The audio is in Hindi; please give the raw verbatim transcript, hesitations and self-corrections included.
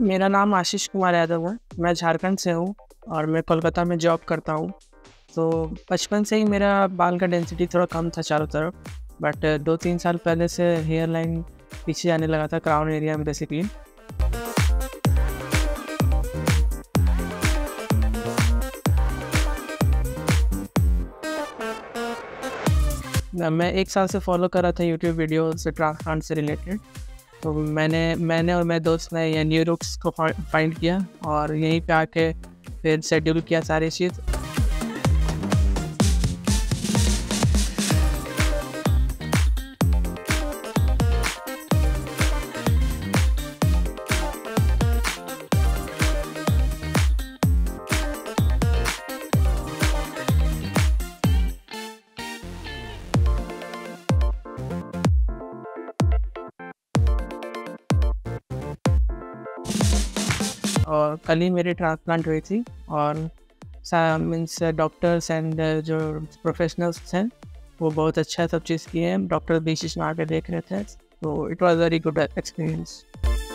मेरा नाम आशीष कुमार यादव है। मैं झारखंड से हूँ और मैं कोलकाता में जॉब करता हूँ। तो बचपन से ही मेरा बाल का डेंसिटी थोड़ा कम था चारों तरफ, बट दो तीन साल पहले से हेयर लाइन पीछे आने लगा था, क्राउन एरिया में बेसिकली। मैं एक साल से फॉलो कर रहा था यूट्यूब वीडियो से ट्रांसप्लांट से रिलेटेड। तो मैंने मैंने और मेरे दोस्त ने ये न्यूरोक्स को फाइंड किया और यहीं पे आके फिर शेड्यूल किया सारी चीज़। और कल ही मेरी ट्रांसप्लांट हुई थी और मीन्स डॉक्टर्स एंड जो प्रोफेशनल्स हैं वो बहुत अच्छा सब चीज़ किए हैं। डॉक्टर बीच बीच में आके देख रहे थे, तो it was very good experience.